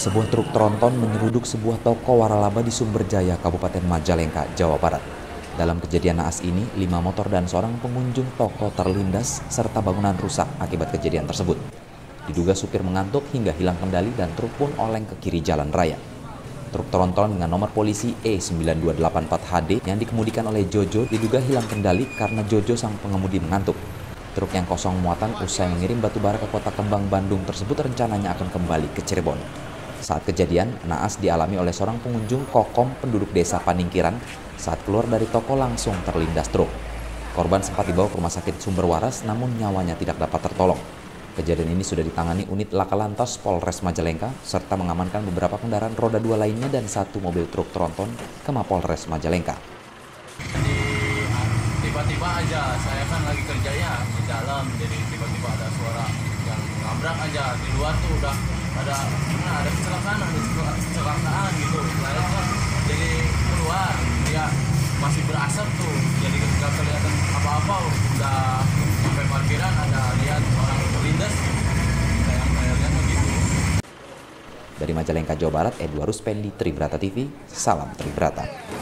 Sebuah truk tronton menyeruduk sebuah toko waralaba di Sumberjaya, Kabupaten Majalengka, Jawa Barat. Dalam kejadian naas ini, 5 motor dan seorang pengunjung toko terlindas serta bangunan rusak akibat kejadian tersebut. Diduga supir mengantuk hingga hilang kendali dan truk pun oleng ke kiri jalan raya. Truk tronton dengan nomor polisi E9284HD yang dikemudikan oleh Jojo diduga hilang kendali karena Jojo sang pengemudi mengantuk. Truk yang kosong muatan usai mengirim batu bara ke Kota Kembang, Bandung tersebut rencananya akan kembali ke Cirebon. Saat kejadian, naas dialami oleh seorang pengunjung Kokom penduduk desa Paningkiran saat keluar dari toko langsung terlindas truk. Korban sempat dibawa ke rumah sakit Sumber Waras namun nyawanya tidak dapat tertolong. Kejadian ini sudah ditangani unit Laka Lantas Polres Majalengka serta mengamankan beberapa kendaraan roda 2 lainnya dan 1 mobil truk tronton ke Mapolres Majalengka. Tiba-tiba aja, saya kan lagi kerja ya di dalam, jadi tiba-tiba ada suara yang nabrak aja. Di luar tuh udah ada kecelakaan gitu. Saya kan jadi keluar, dia masih berasap tuh. Jadi ketika kelihatan apa-apa udah sampai parkiran, ada lihat orang terlindas. Saya lihat begitu. Dari Majalengka, Jawa Barat, Edwarus Pendi, Tribrata TV, salam Tribrata.